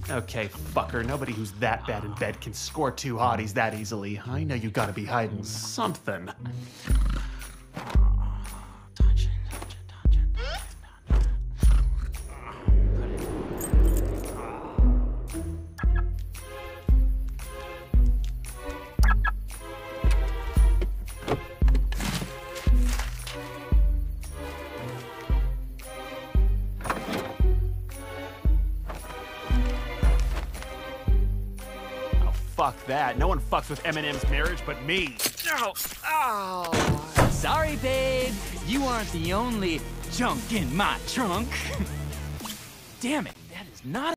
Okay, fucker, nobody who's that bad in bed can score two hotties that easily. I know you gotta be hiding something. Fuck that. No one fucks with Eminem's marriage but me. Oh, oh. Sorry, babe. You aren't the only junk in my trunk. Damn it, that is not